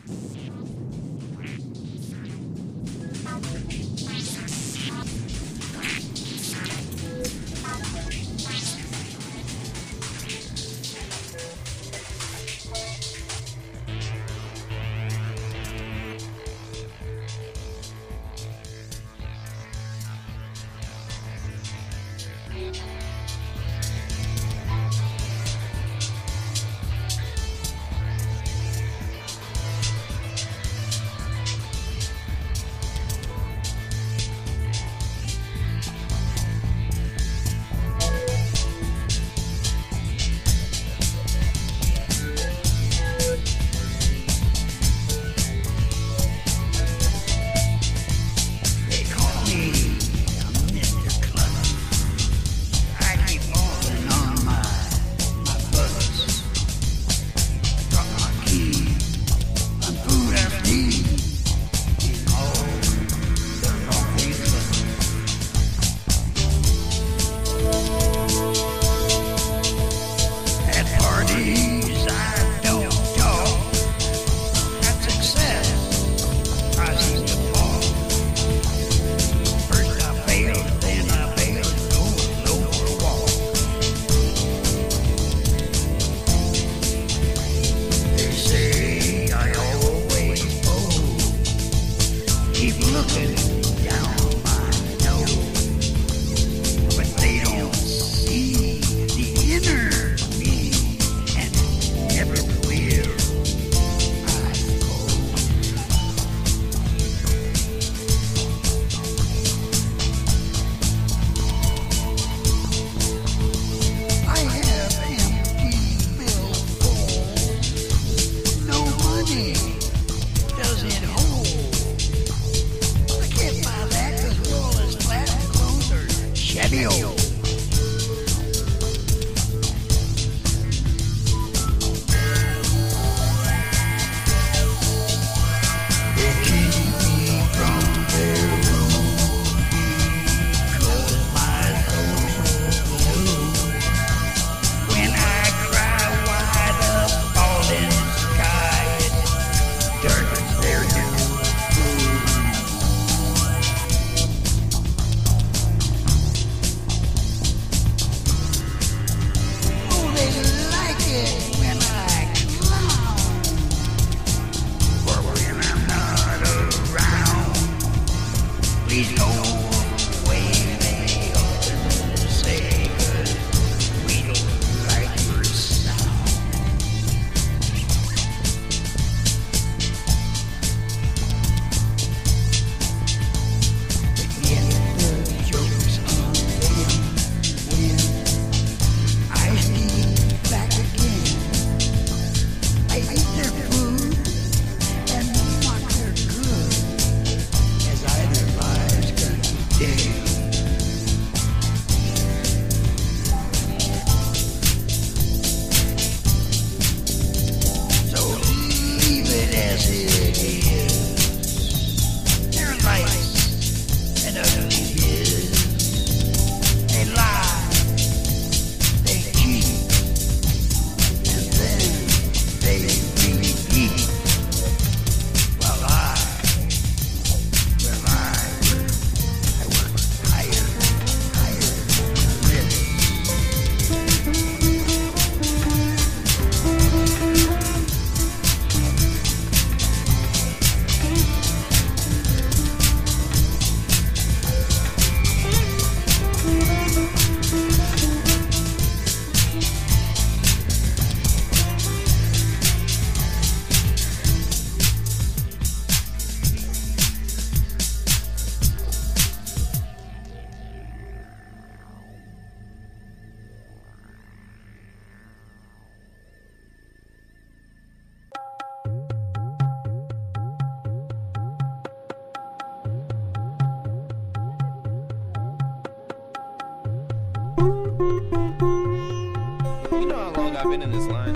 You know how long I've been in this line?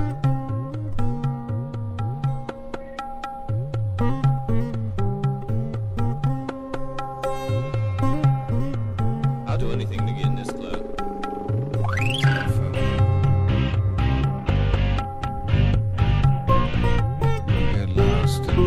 I'll do anything to get in this club. Get lost in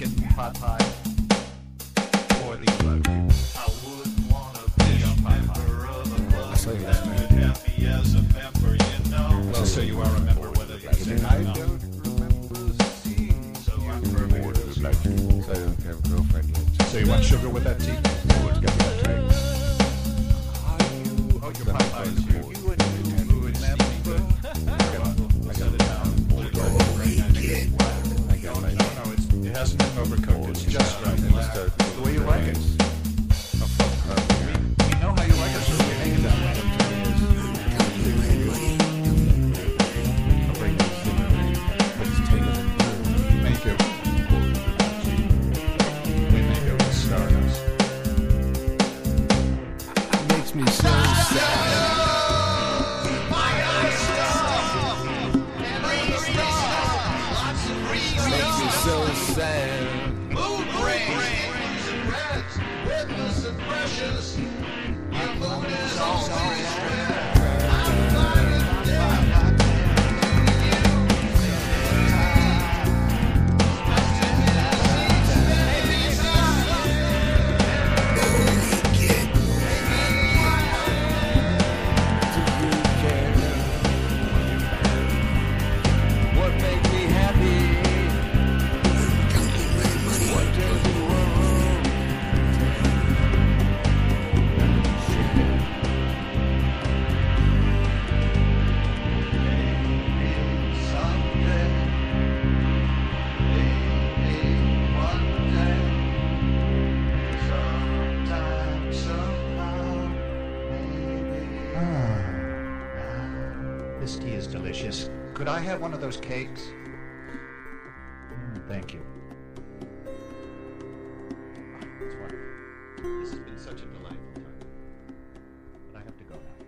chicken pot pie or the electric. I wouldn't want to be a member of a club. I saw you last night. Happy as a member, you know. Well, so you are a member, whether that's it or not. I don't remember seeing so I'm perfect. So I don't have a girlfriend yet. So you want sugar with that tea? Get me that drink. Oh, your pot pie is here. You would member. I got it down. I got my No, it hasn't been overcooked. It's just right. The way you like it. We know how you like it, so we make it that way. I'll bring this. But it's taken. Make it. We make it with Stardust. Makes me so sad. Makes me so sad. Mood rings and reds, witness and precious. Your mood is always red. I'm flying down. What makes me happy? What does the world? Someday, maybe one day, sometime, somehow, maybe. This tea is delicious. Could I have one of those cakes? Thank you. That's wonderful. This has been such a delightful time. But I have to go now.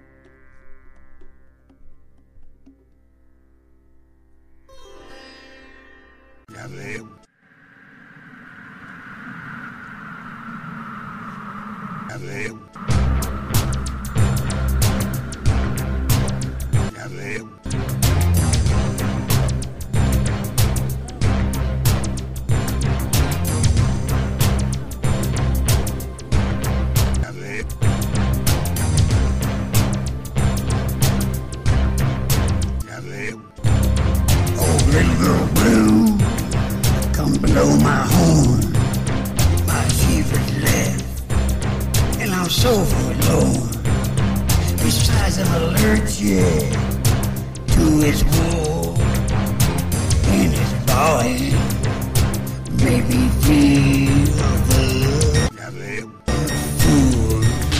Oh, little girl blue, come blow my horn. My fever's left, and I'm so forlorn. Besides, I'm allergic to his wool, and his body make me feel the fool.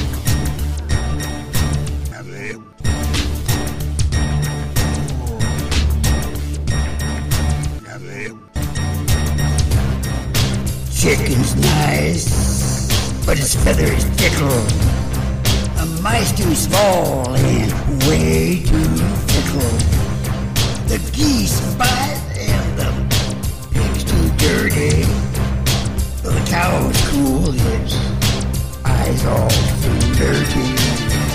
Chicken's nice, but its feathers tickle. A mice too small and way too fickle. The geese bite and the pigs too dirty. The cow's cool, his eyes all too dirty.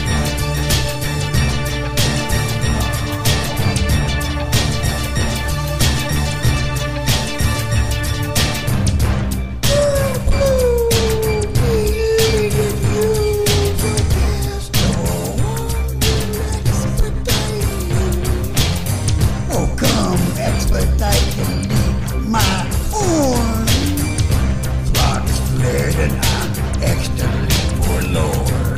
Oh, come expedite my horn. Flocks fled and I'm extra forlorn.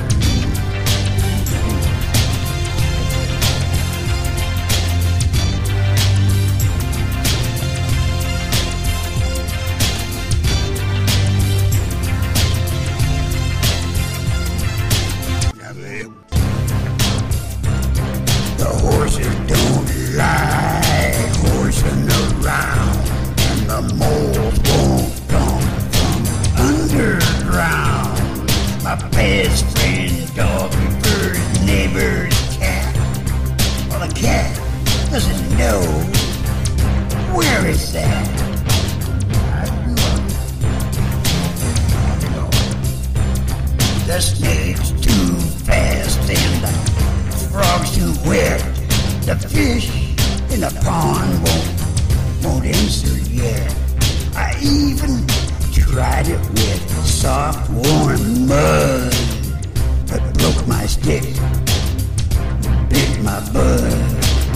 The horses don't like horsing around, and the moles won't come from underground. My best friend's dog prefers neighbor's cat. Well, the cat doesn't know where it's at. The snake's too fast and the frog's too wet. The fish in the pond won't answer yet. I even tried it with soft, warm mud, but broke my stick, bit my bud.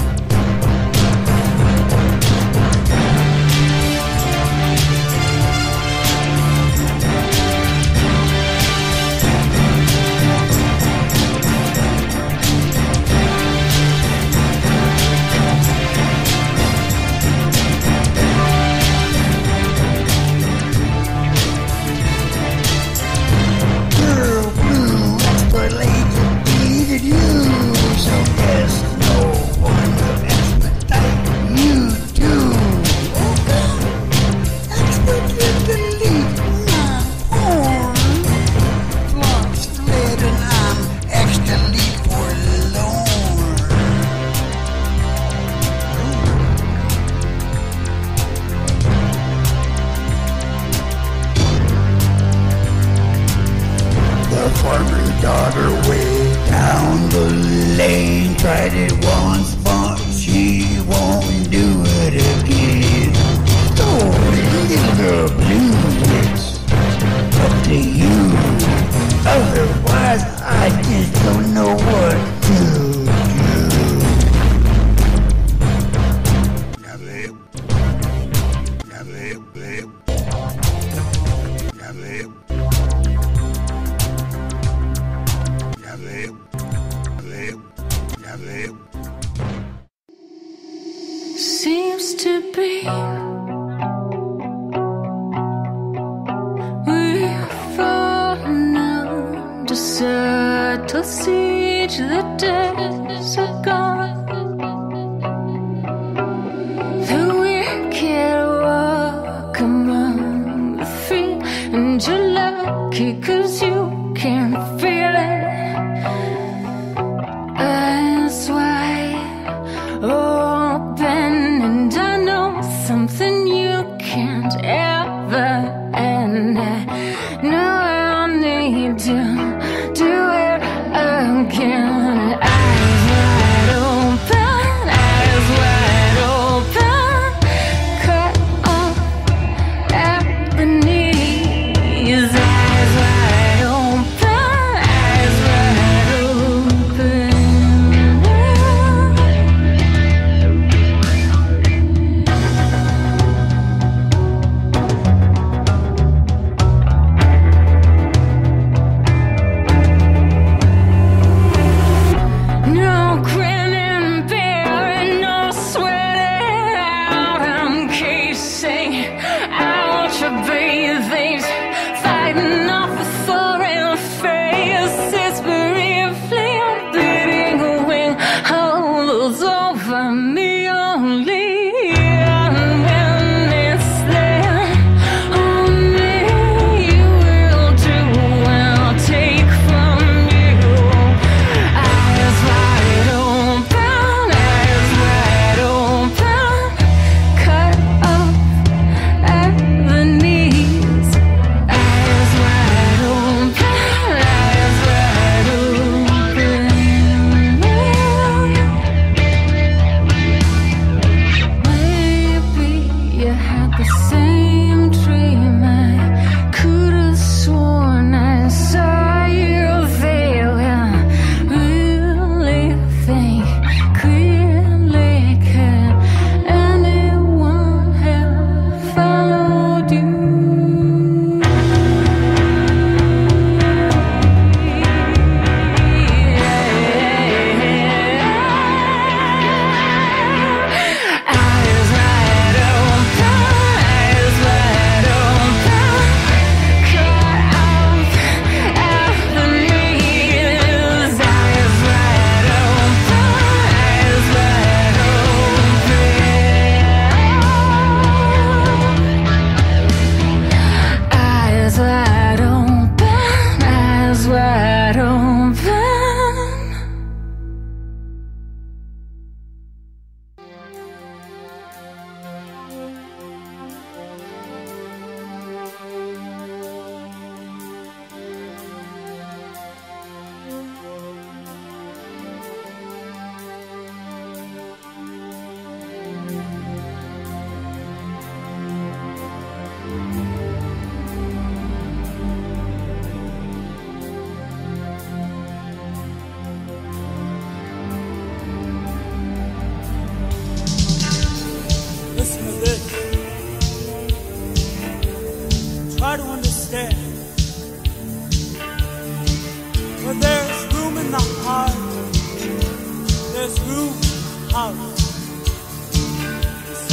Tried it once, but she won't do it again. Oh, little girl blue, it's up to you. Otherwise, I just don't know what to do. Seems to be we're falling under subtle siege. The days are gone. The wicked walk among the free, and you're lucky 'cause you can feel it. Eyes wide open, and I know something you can't ever, and I know I'll need to do it again. Eyes wide open, eyes wide open, cut off at the knees. Eyes wide open, eyes wide open. No grinning bear and no sweating out. I'm casing out your bathings, fighting off the foreign faces, briefly bleeding a wing hollows over me only. And when it's there, only you will do when I'll take from you. Eyes wide open, cut off at the knees. Eyes wide open, eyes wide open.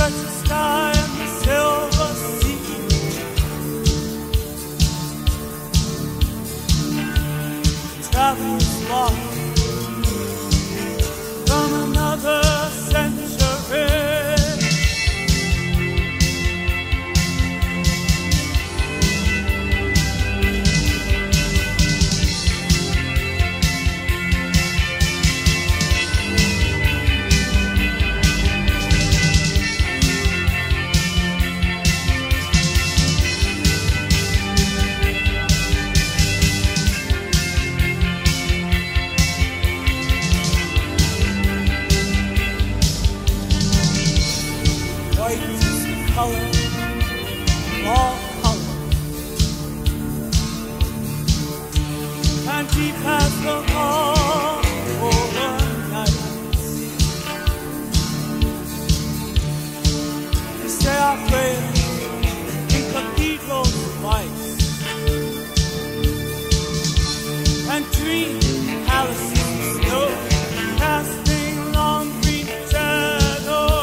stretched sky and the silver sea. Travelers lost from another century. Color, all colors, and deep as the all overnight. They say our prayers in cathedrals of white, and dream palaces of snow, casting long green shadows.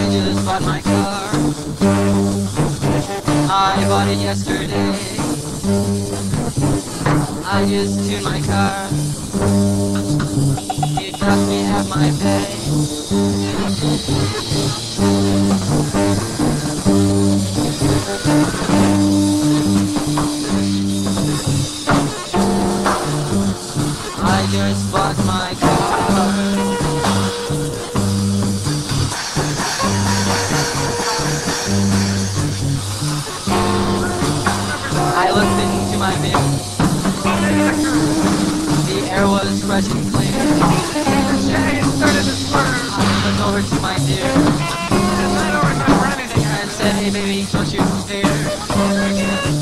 just bought my car. I bought it yesterday. I just tuned my car. It cost me half my pay. I just bought my car. I looked into my mirror. The air was fresh and clean. I looked over to my dear and said, hey baby, don't you fear.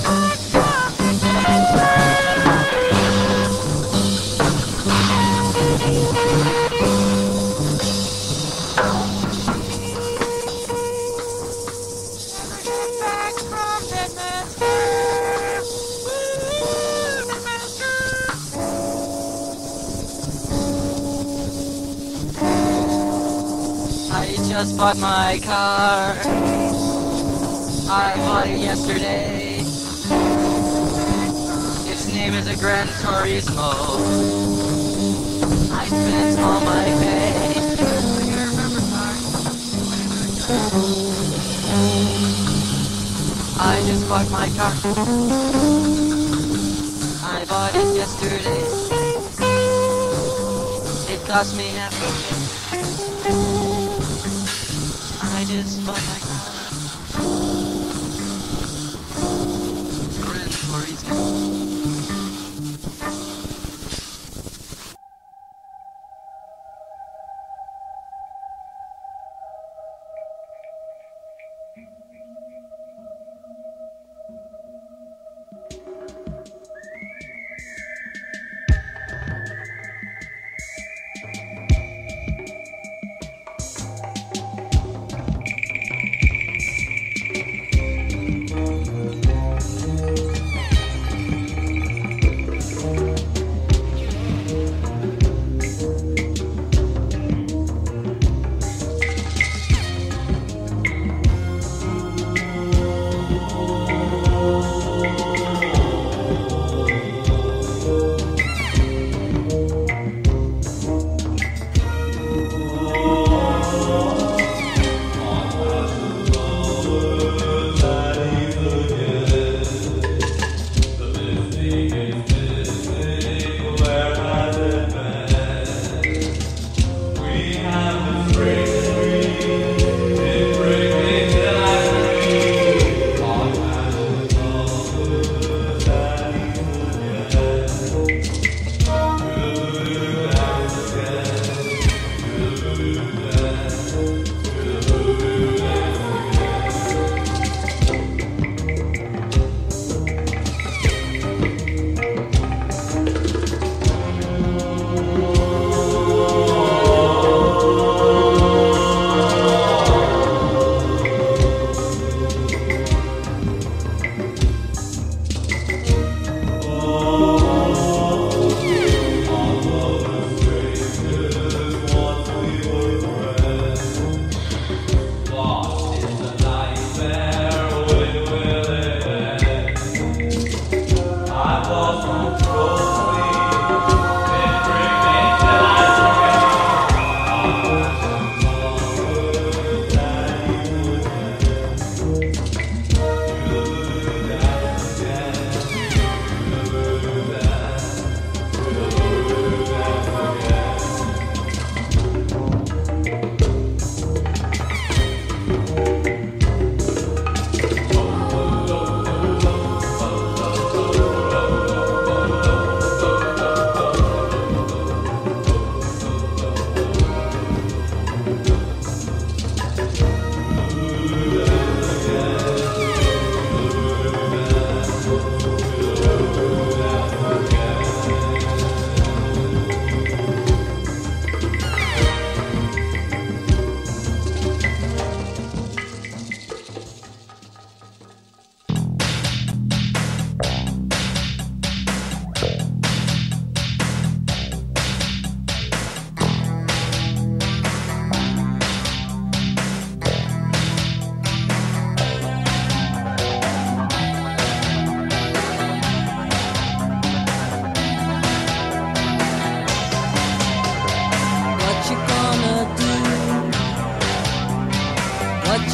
I just bought my car. I bought it yesterday. Its name is a Gran Turismo. I spent all my pay. I just bought my car. I bought it yesterday. It cost me half a pay. I just bought my car. Gran Turismo.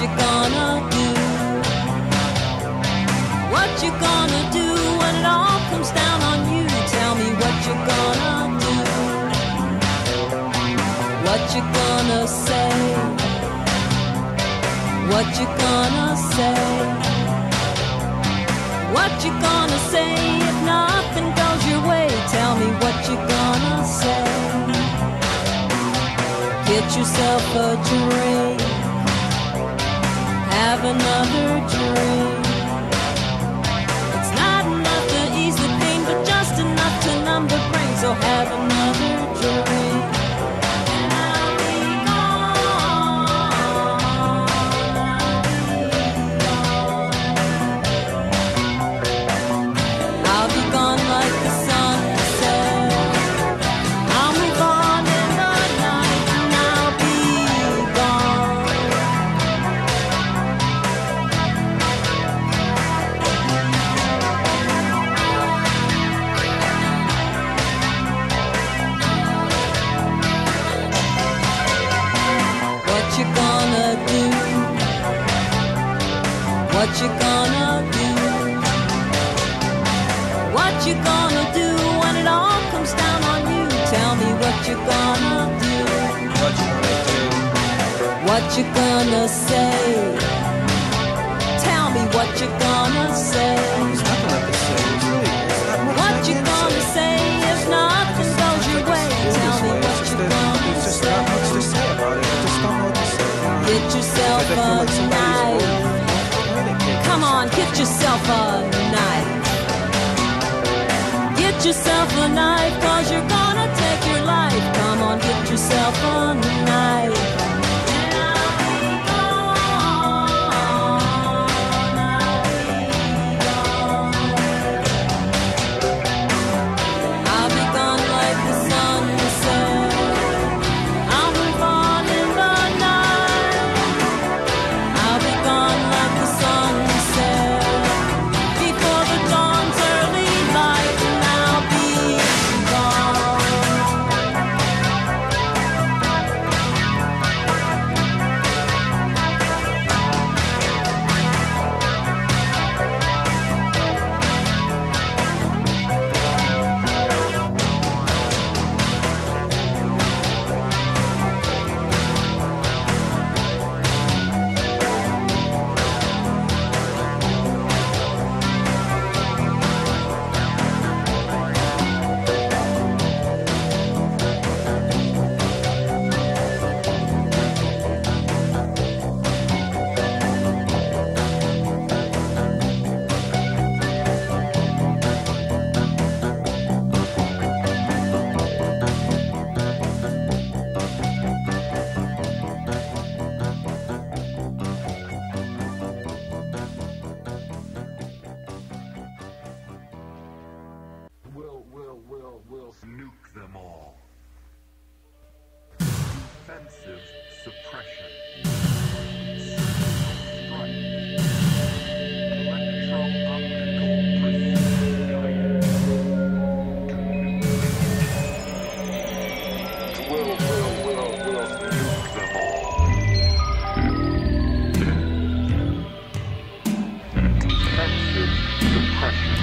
you gonna do? What you gonna do when it all comes down on you? Tell me what you gonna do. What you gonna say? What you gonna say? What you gonna say if nothing goes your way? Tell me what you gonna say. Get yourself a drink. Have another drink. It's not enough to ease the pain, but just enough to numb the brain. So have another drink. And I'll be gone. I'll be gone like the sunset. I'll move on in the night, and I'll be gone. What you gonna do? What you gonna do? What you gonna do when it all comes down on you? Tell me what you gonna do. What you gonna do? What you gonna say? Tell me what you gonna say. There's nothing left to say. There's really, there's not much What left you to gonna say if nothing goes your way? Tell me what you gonna There's just not much to say. say about it. I just don't know what to say. Get yourself I feel a like somebody's knife. over- Come on, get yourself a knife. Get yourself a knife, cause you're gonna take your life. Come on, get yourself a knife. And I'll be gone. I'll be gone like the sunset. I'll move on in the night. I'll be gone like the sunset. Before the dawn's early light, and I'll be gone. We'll nuke them all. Defensive suppression. Strike. Electro-optical precision guidance. We'll nuke them all. Defensive suppression.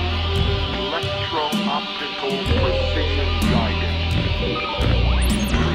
Electro-optical precision guidance.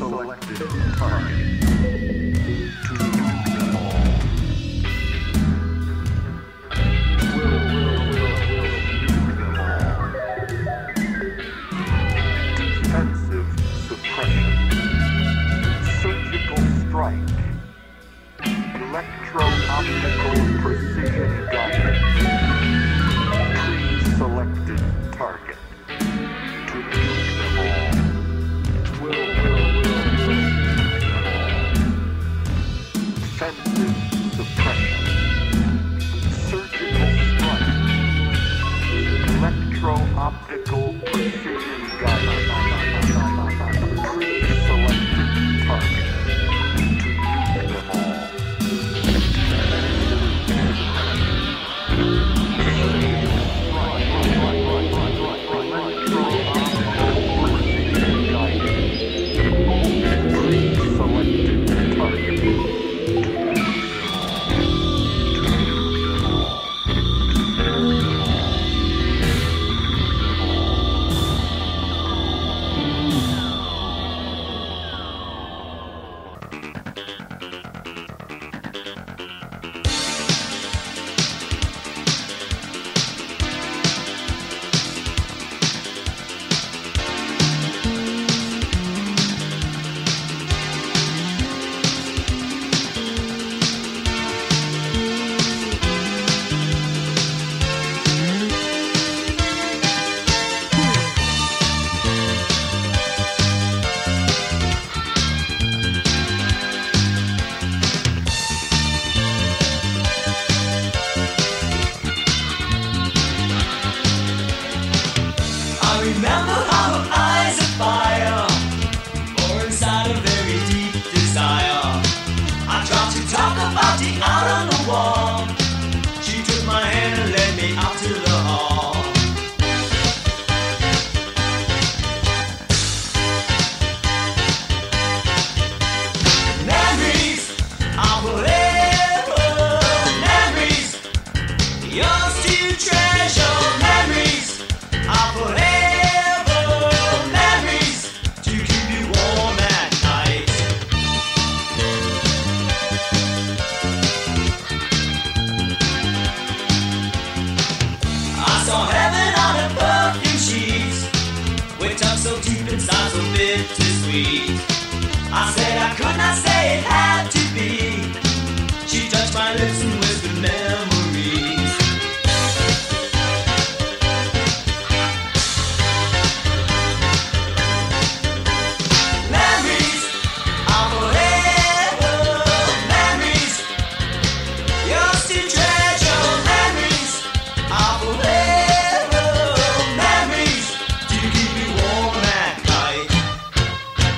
Pre-selected target. To nuke them all. Will nuke them all. Defensive suppression. Surgical strike. Electro-optical precision guidance. Pre-selected target. To nuke them all. Will nuke them all. Defensive suppression. Surgical strike. Electro-optical precision guidance. Pre-selected target. To nuke them all.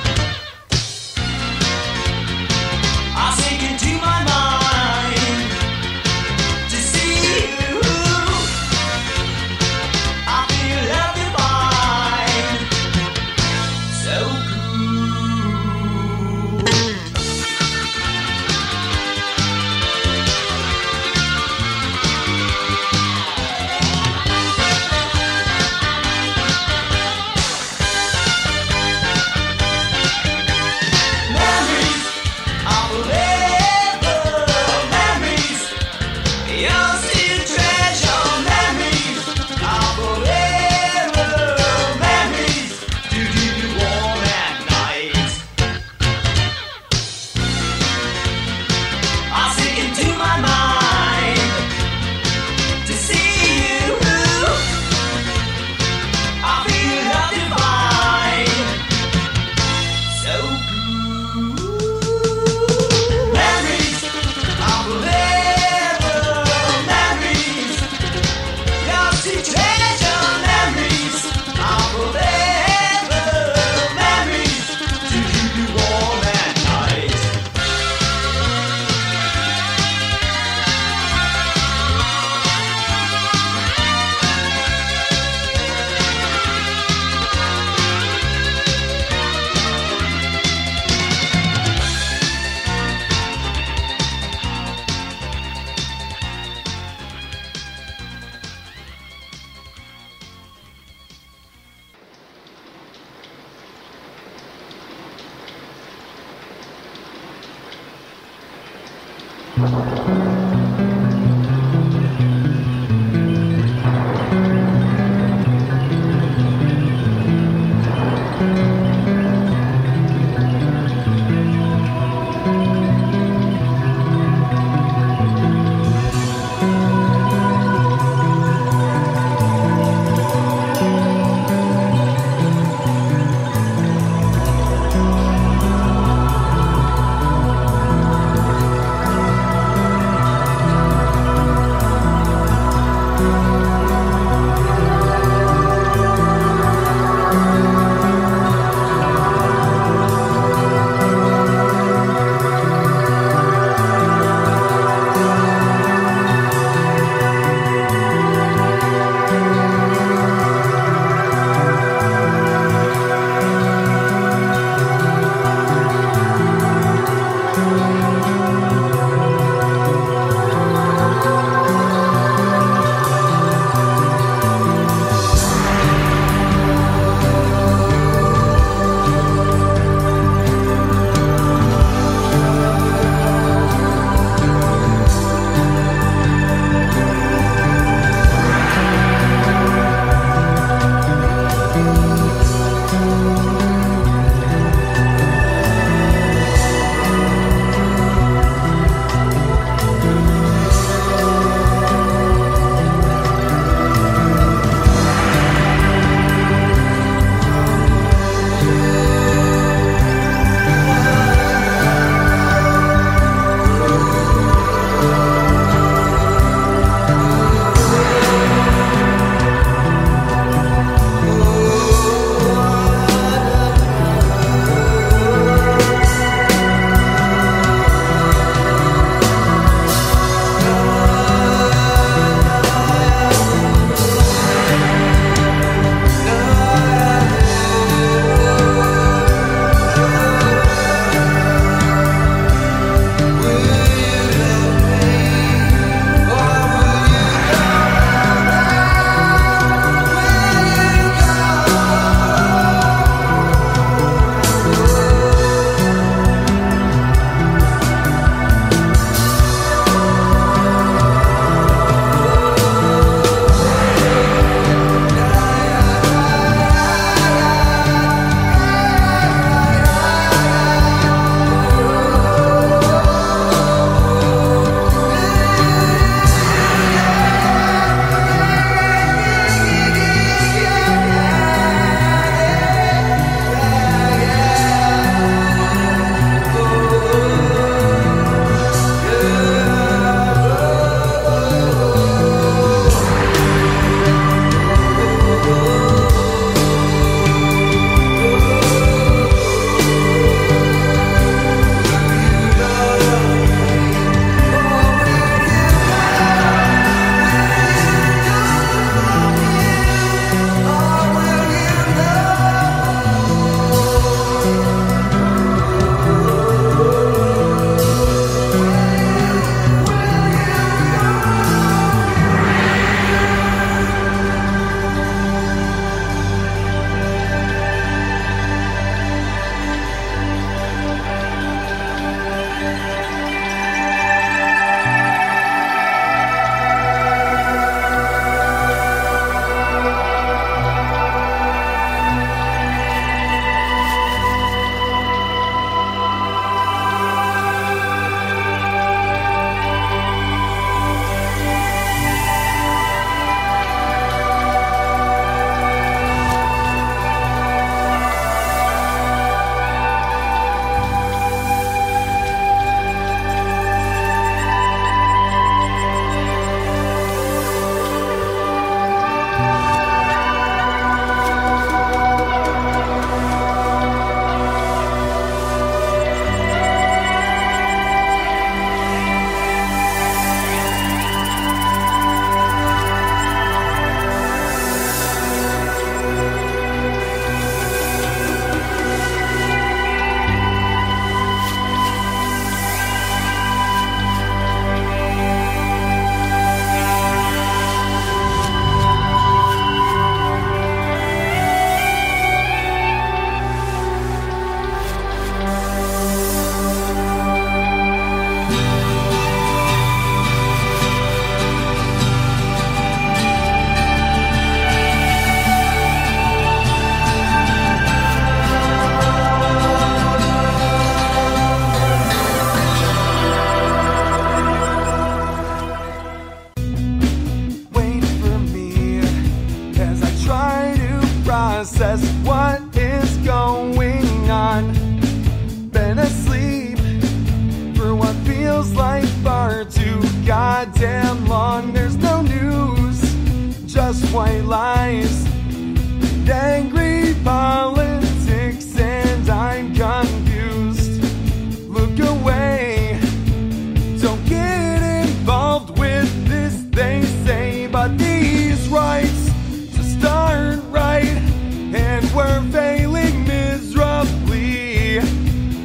I sink into my mind.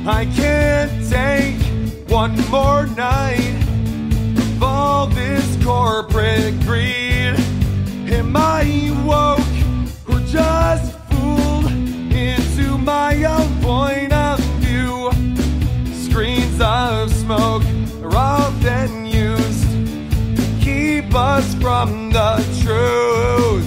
I can't take one more night of all this corporate greed. Am I woke or just fooled into my own point of view? Screens of smoke are often used to keep us from the truth.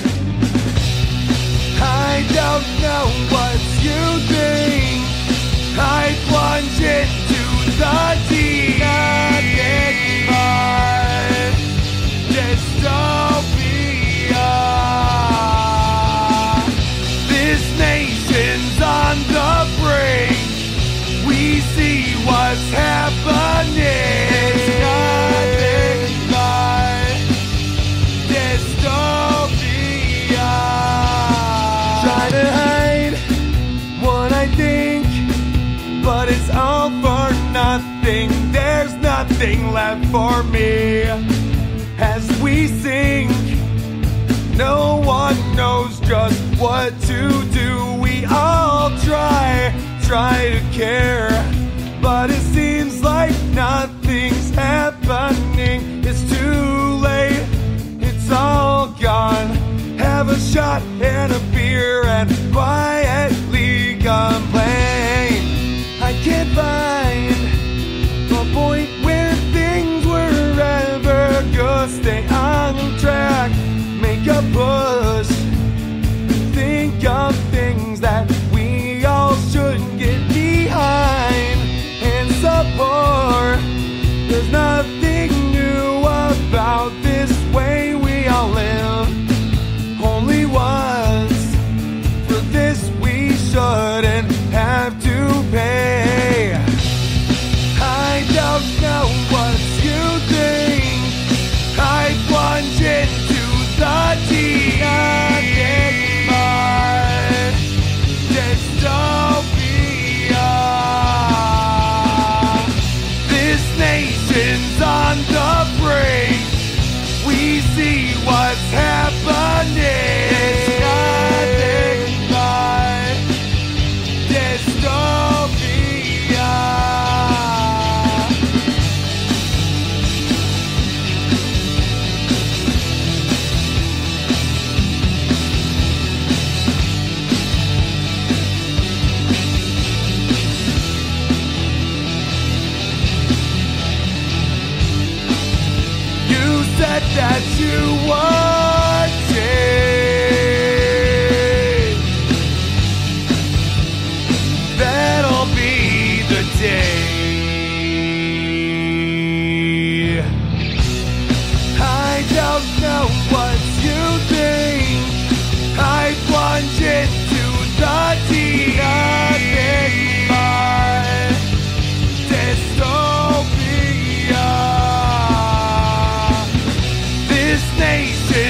I don't know what you think. I plunge into the deep. Nothing but dystopia. This nation's on the brink. We see what's happening. It's nothing but dystopia. Try to hide what I think, but it's all for nothing. There's nothing left for me as we sink. No one knows just what to do. We all try to care, but it seems like nothing's happening. It's too late, it's all gone. Have a shot and a beer and quietly complain. I can't find a point where things were ever good. Stay on track, make a push, think of things that we all should get behind and support. There's nothing new about this way we all live. Only once. For this we shouldn't have to pay. I don't know what you think. I plunge into the deep. Nothing but dystopia. This nation's on the brink. We see what's happening. It's nothing but dystopia. You said that you would change. That'll be the day. I don't know what you think. I plunge into the deep. Nothing but dystopia. This nation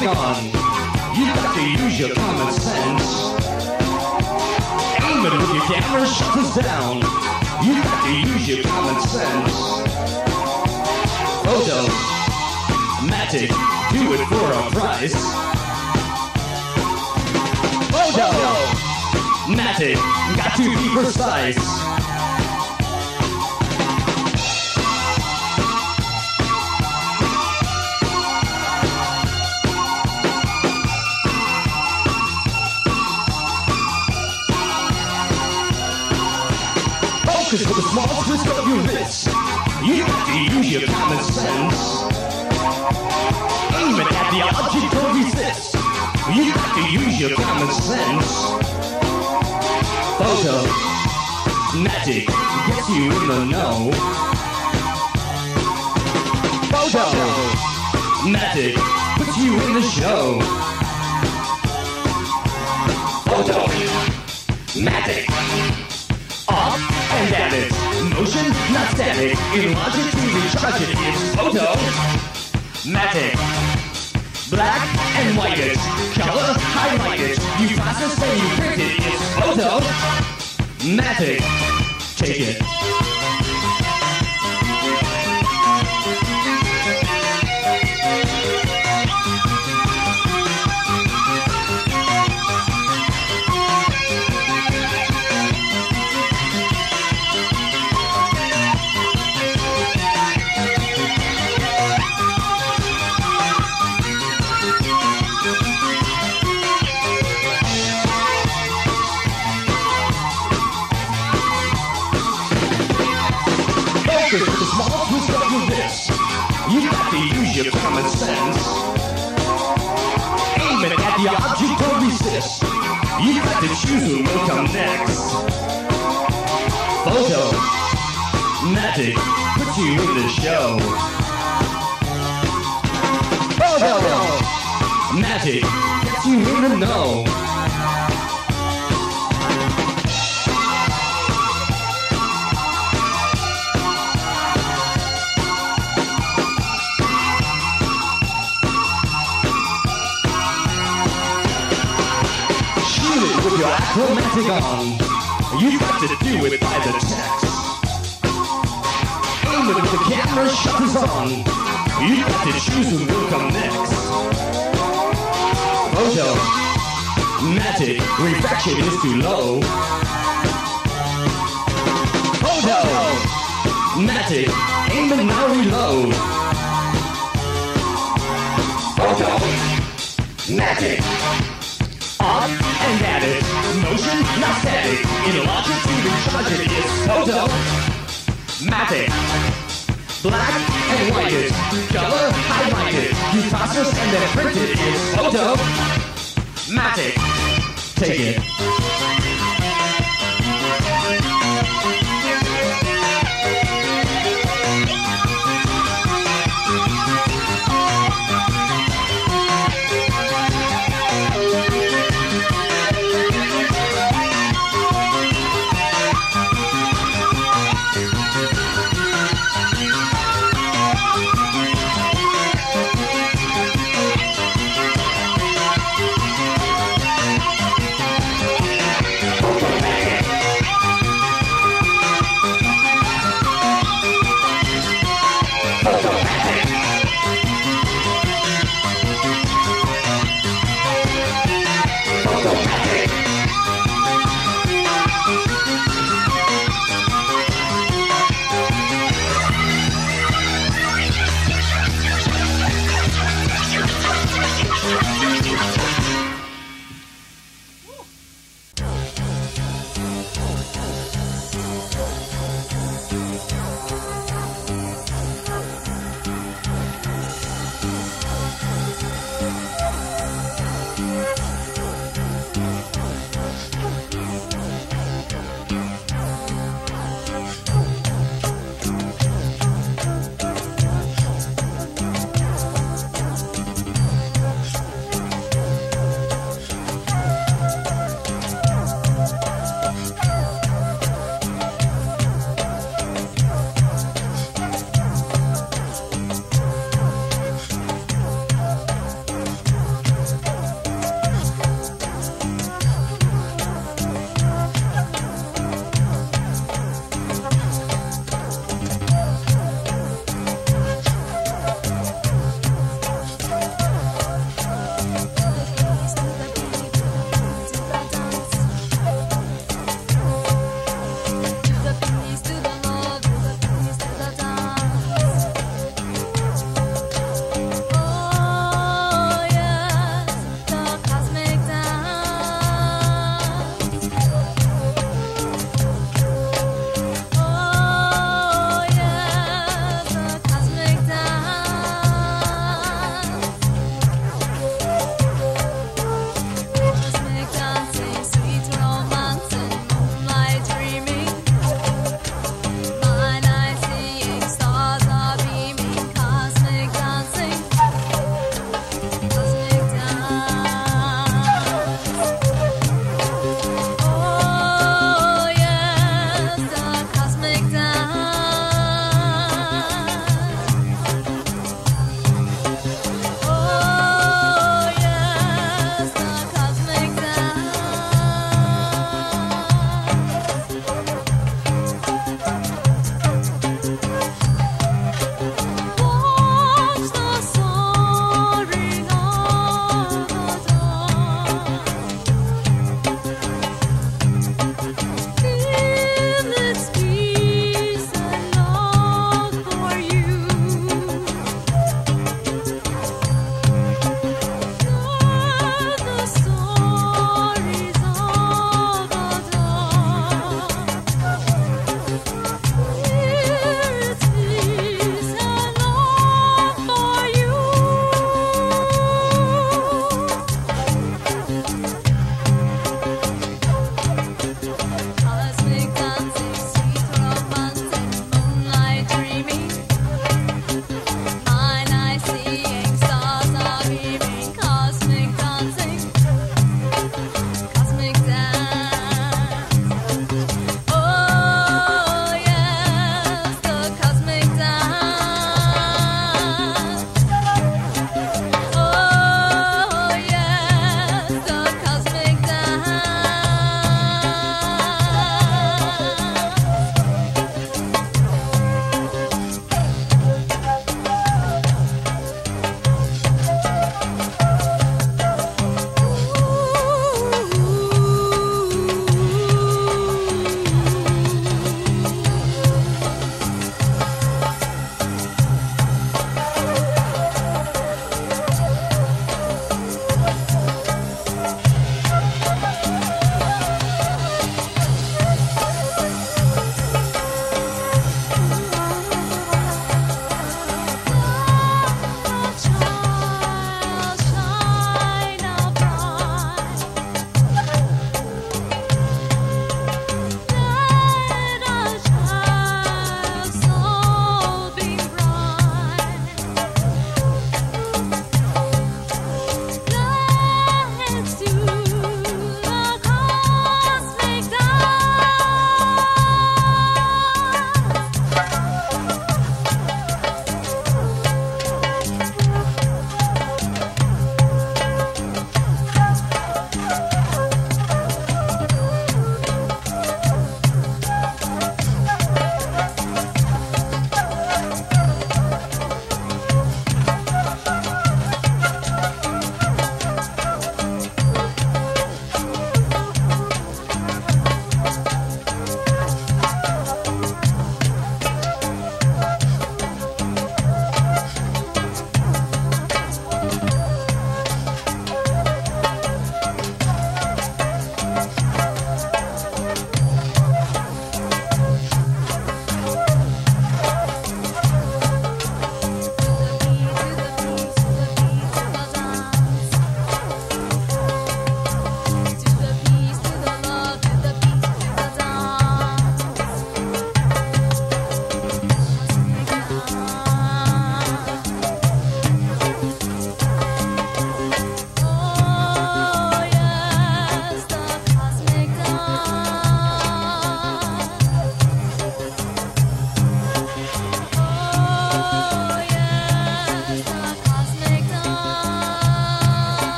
automatic on. You've got to use your common sense. Aim it with your camera, shutters down. You've got to use your common sense. Automatic, do it for a price. Automatic, got to be precise. Focus with a small twist of your wrist. You got to use your common sense. Aim it at the object or resist. You got to use your common sense. Automatic gets you in the know. Automatic puts you in the show. Automatic. Up and at it. Motion, not static. In logic to recharge it. It's automatic. Black and white it. Color, highlight it. You process and you print it. It's automatic. Take it. With a small twist of your wrist, you got to use your common sense. Aim it at the object or resist. You got to choose who will come next. Automatic puts you in the show. Automatic gets you in the know. With your Automatic on, you've got to do it by the text. Aim it with the camera, shutters on. You've got to choose who will come next. Automatic, refraction is too low. Automatic, aim it now, reload. Automatic. Up and at it. Motion, not static. In logic to recharge it is automatic. Black and white it. Color, highlight it. You process and then print it is automatic. Take it.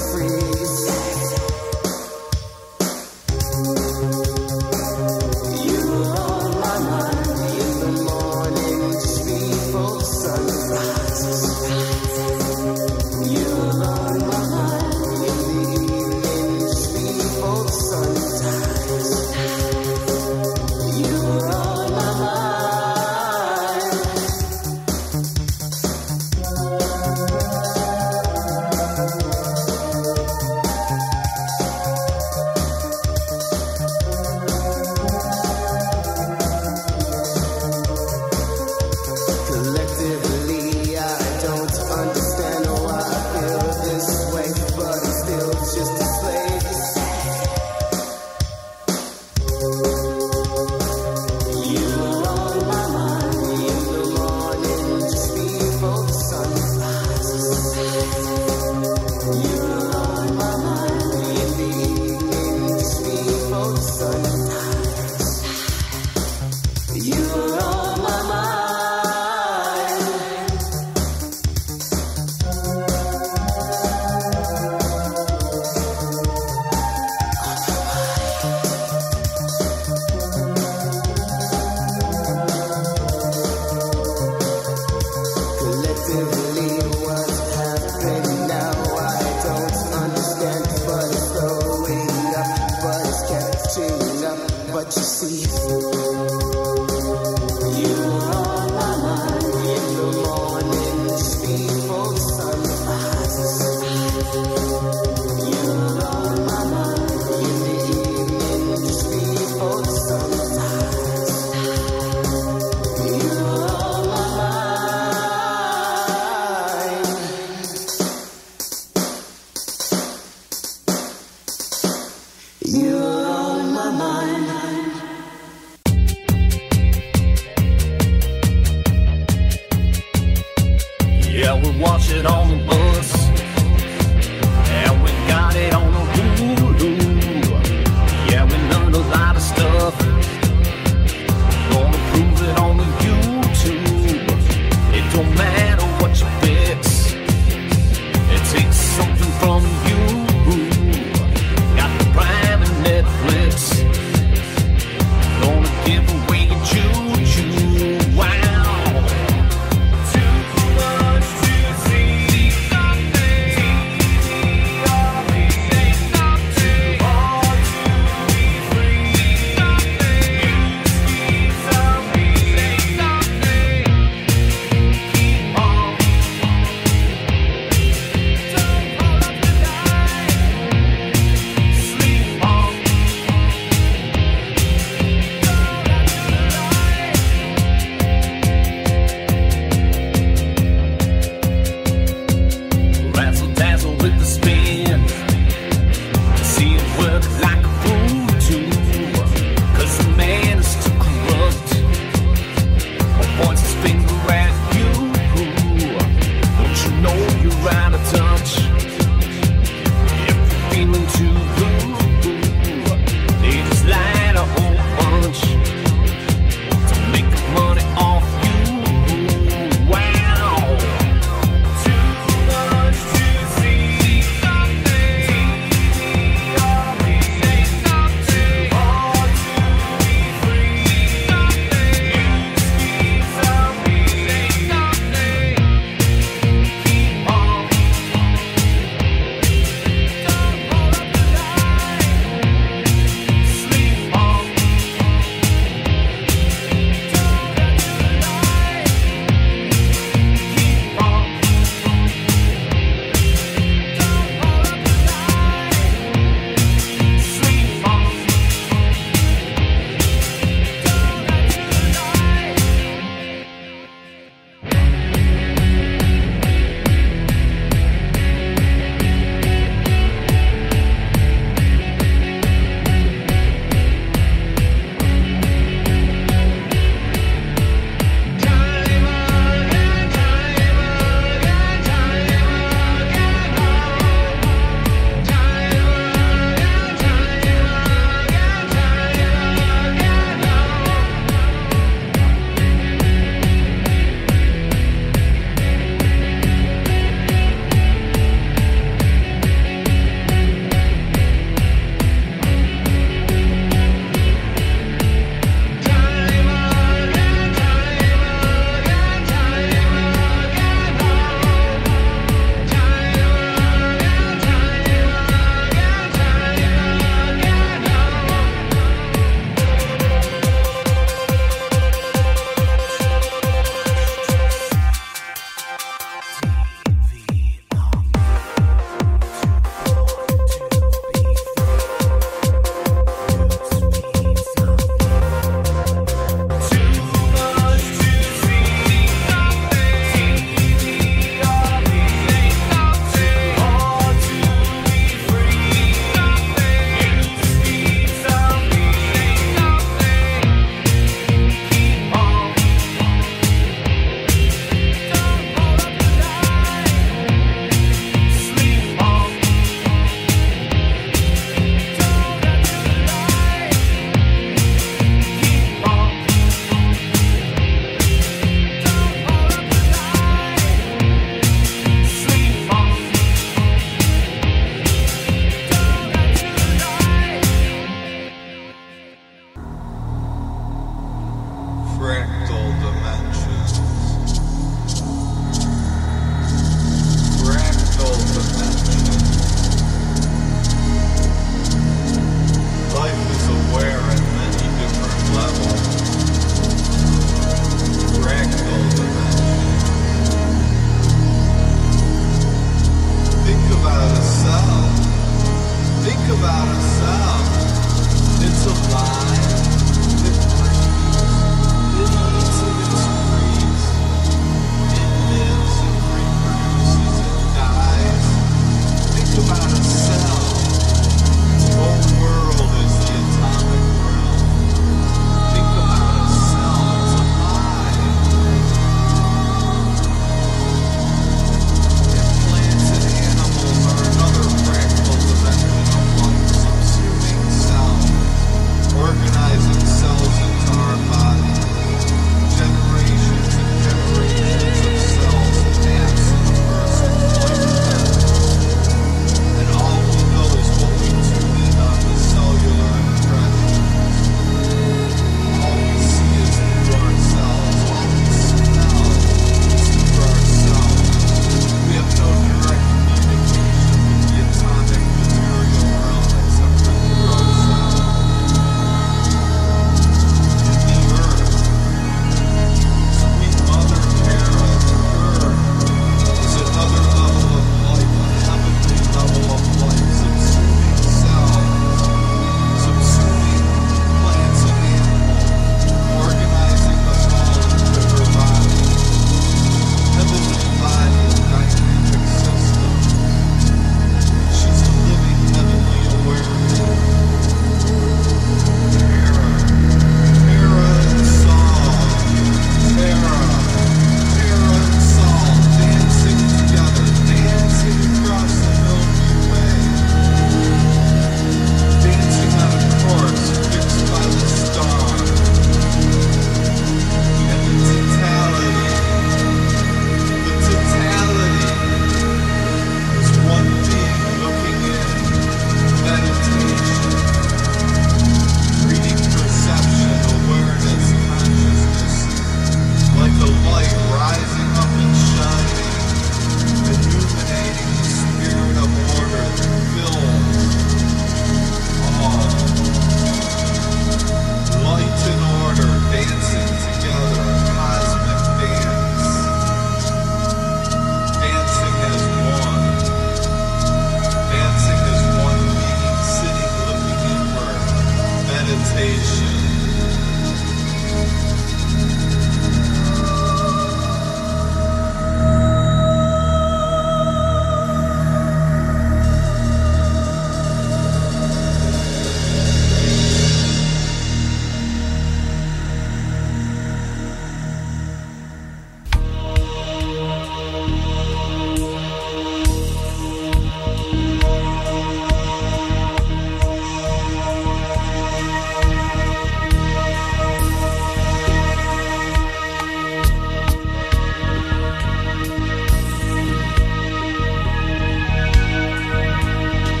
Before the sun rises.